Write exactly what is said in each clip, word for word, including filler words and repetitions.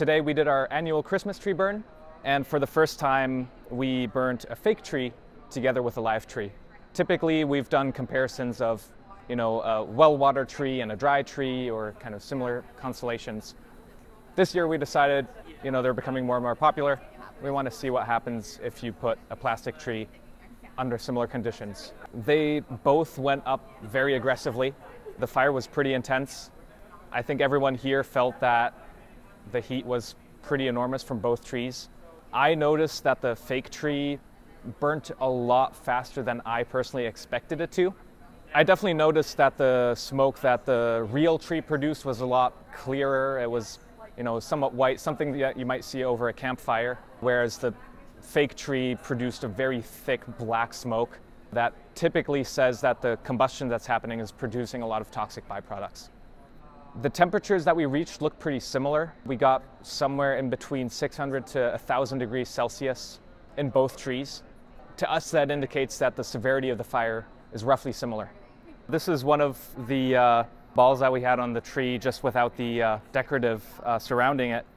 Today we did our annual Christmas tree burn, and for the first time we burnt a fake tree together with a live tree. Typically we've done comparisons of, you know, a well-watered tree and a dry tree, or kind of similar constellations. This year we decided, you know, they're becoming more and more popular. We want to see what happens if you put a plastic tree under similar conditions. They both went up very aggressively. The fire was pretty intense. I think everyone here felt that the heat was pretty enormous from both trees. I noticed that the fake tree burnt a lot faster than I personally expected it to. I definitely noticed that the smoke that the real tree produced was a lot clearer. It was, you know, somewhat white, something that you might see over a campfire, whereas the fake tree produced a very thick black smoke that typically says that the combustion that's happening is producing a lot of toxic byproducts. The temperatures that we reached look pretty similar. We got somewhere in between six hundred to one thousand degrees Celsius in both trees. To us, that indicates that the severity of the fire is roughly similar. This is one of the uh, balls that we had on the tree, just without the uh, decorative uh, surrounding it.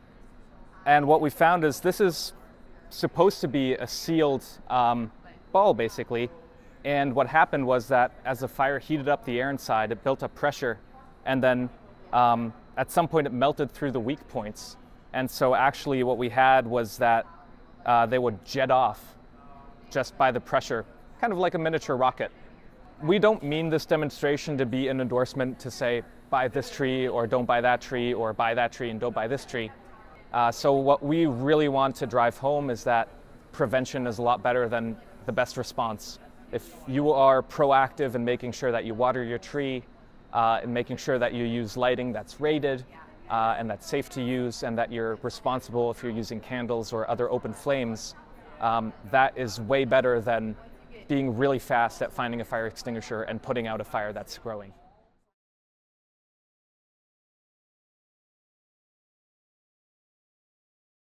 And what we found is this is supposed to be a sealed um, ball, basically. And what happened was that as the fire heated up the air inside, it built up pressure, and then um, at some point it melted through the weak points. And so actually what we had was that uh, they would jet off just by the pressure, kind of like a miniature rocket. We don't mean this demonstration to be an endorsement to say, buy this tree or don't buy that tree, or buy that tree and don't buy this tree. Uh, so what we really want to drive home is that prevention is a lot better than the best response. If you are proactive in making sure that you water your tree, uh, and making sure that you use lighting that's rated uh, and that's safe to use, and that you're responsible if you're using candles or other open flames, um, that is way better than being really fast at finding a fire extinguisher and putting out a fire that's growing.